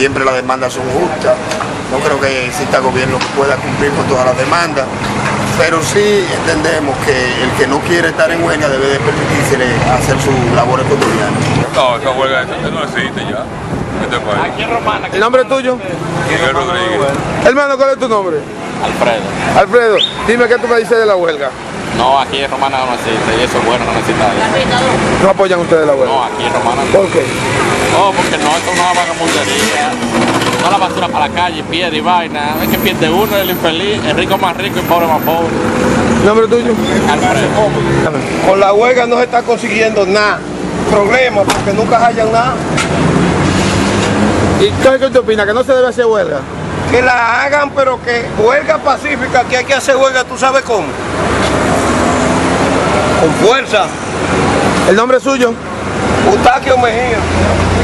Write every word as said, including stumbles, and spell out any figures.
siempre las demandas son justas. No creo que exista gobierno que pueda cumplir con todas las demandas, pero sí entendemos que el que no quiere estar en huelga debe de permitírsele hacer su labor cotidiana. No, esa huelga no existe ya. Este país. Aquí en Romana. ¿El nombre es tuyo? Miguel Rodríguez. Hermano, ¿cuál es tu nombre? Alfredo. Alfredo, dime qué tú me dices de la huelga. No, aquí en Romana no existe, y eso es bueno, no necesita eso. ¿No apoyan ustedes la huelga? No, aquí en Romana no. ¿Por qué? No, porque no, esto es una vagabundería. Toda la basura para la calle, piedra y vaina. Es que pierde uno, el infeliz, el rico más rico y el pobre más pobre. ¿El nombre tuyo? Alfredo. Con la huelga no se está consiguiendo nada. Problema, porque nunca hayan nada. ¿Y tú qué te opinas? ¿Que no se debe hacer huelga? Que la hagan, pero que huelga pacífica, que hay que hacer huelga, ¿tú sabes cómo? Con fuerza. ¿El nombre es suyo? Eustaquio Mejía.